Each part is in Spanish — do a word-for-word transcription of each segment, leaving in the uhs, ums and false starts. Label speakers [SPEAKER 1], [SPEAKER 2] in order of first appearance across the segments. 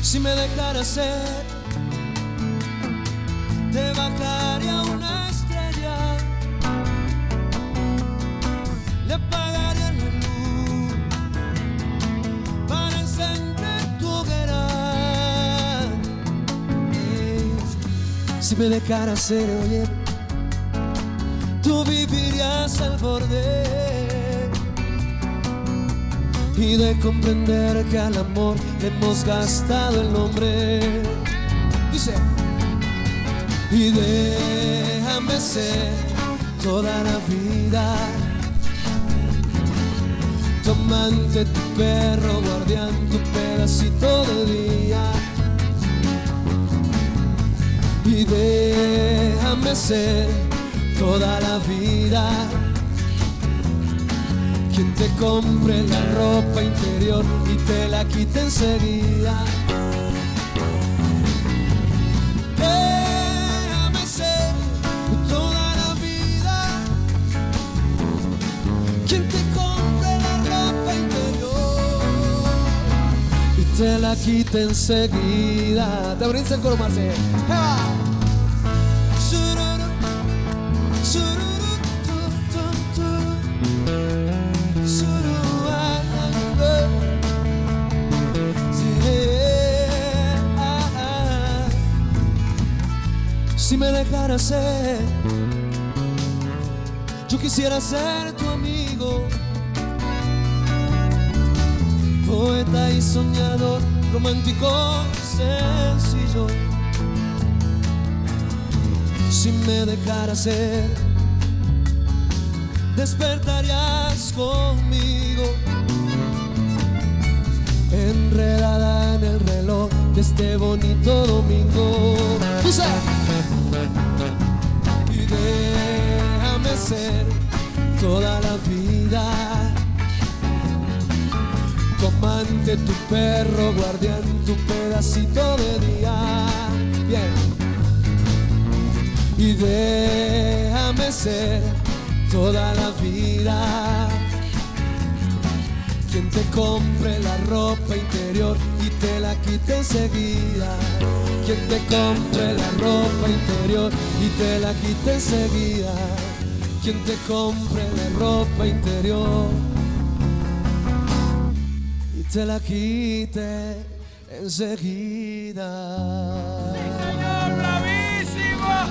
[SPEAKER 1] Si me dejaras ser, te bajaría una estrella, le apagaría la luz para encender tu hoguera. Hey, si me dejaras ser, oye, tú vivirías al borde y de comprender que al amor le hemos gastado el nombre. Dice: y déjame ser toda la vida tu amante, tu perro, guardián, tu pedacito de día. Y déjame ser toda la vida quien te compre la ropa interior y te la quite enseguida. Déjame ser toda la vida quien te compre la ropa interior y te la quite enseguida. Te abriste el coro, Marce. Si me dejaras ser, yo quisiera ser tu amigo, poeta y soñador, romántico, sencillo. Si me dejaras ser, despertarías conmigo, enredada en el reloj de este bonito domingo. Dice: y déjame ser toda la vida tu amante, tu perro, guardián, tu pedacito de día. Bien. Y déjame ser toda la vida quien te compre la ropa interior y te la quite enseguida. Quien te compre la ropa interior y te la quite enseguida. Quien te compre la ropa interior y te la quite enseguida.
[SPEAKER 2] ¡Sí, señor! ¡Bravísimo!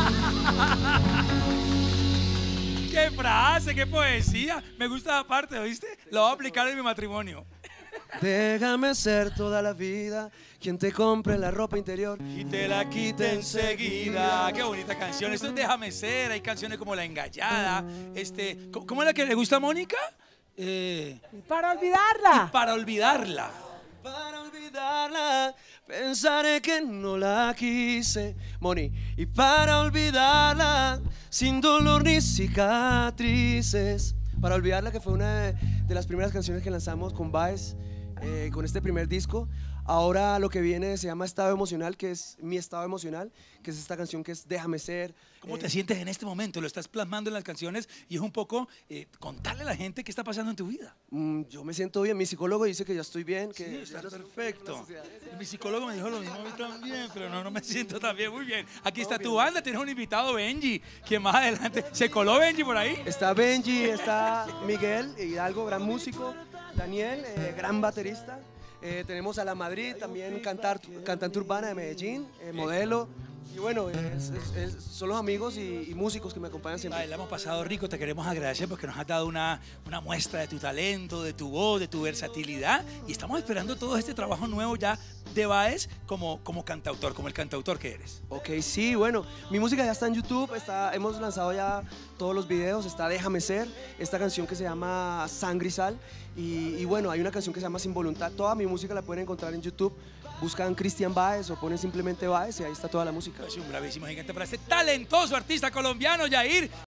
[SPEAKER 2] ¡Qué frase, qué poesía! Me gusta la parte, ¿oíste? Lo voy a aplicar en mi matrimonio.
[SPEAKER 1] Déjame ser toda la vida quien te compre la ropa interior
[SPEAKER 2] Y te la quite enseguida. Qué bonita canción. Esto es Déjame Ser. Hay canciones como La Engallada. Este, ¿cómo es la que le gusta a Mónica? Eh,
[SPEAKER 3] Para olvidarla.
[SPEAKER 2] para olvidarla.
[SPEAKER 1] Para olvidarla, pensaré que no la quise, Moni. Y para olvidarla, sin dolor ni cicatrices. Para olvidarla, que fue una de las primeras canciones que lanzamos con Baez, eh, con este primer disco. Ahora lo que viene se llama Estado Emocional, que es mi estado emocional, que es esta canción que es Déjame Ser.
[SPEAKER 2] ¿Cómo
[SPEAKER 1] eh,
[SPEAKER 2] te sientes en este momento? Lo estás plasmando en las canciones y es un poco eh, contarle a la gente qué está pasando en tu vida.
[SPEAKER 1] mm, Yo me siento bien, mi psicólogo dice que ya estoy bien, que
[SPEAKER 2] Sí,
[SPEAKER 1] ya
[SPEAKER 2] está
[SPEAKER 1] no sufro
[SPEAKER 2] perfecto.
[SPEAKER 1] en la sociedad.
[SPEAKER 2] Mi psicólogo me dijo lo mismo a mí también, pero no, no me siento tan bien. Muy bien. Aquí está
[SPEAKER 1] bien.
[SPEAKER 2] tu banda, tienes un invitado, Benji, que más adelante... ¿Se coló Benji por ahí?
[SPEAKER 1] Está Benji, está Miguel Hidalgo, gran músico, Daniel, eh, gran baterista. Eh, tenemos a La Madrid, también cantar, cantante urbana de Medellín, eh, modelo. Y bueno, es- es- es- son los amigos y, y músicos que me acompañan siempre.
[SPEAKER 2] Ay, la hemos pasado rico, te queremos agradecer porque nos has dado una, una muestra de tu talento, de tu voz, de tu versatilidad y estamos esperando todo este trabajo nuevo ya de Baez como, como cantautor, como el cantautor que eres.
[SPEAKER 1] Ok, sí, bueno, mi música ya está en YouTube, está, hemos lanzado ya todos los videos, está Déjame Ser, esta canción que se llama Sangre y Sal, y, y bueno, hay una canción que se llama Sin Voluntad. Toda mi música la pueden encontrar en YouTube, buscan Cristian Baez o ponen simplemente Baez y ahí está toda la música.
[SPEAKER 2] Es un bravísimo gigante para este talentoso artista colombiano, Yair.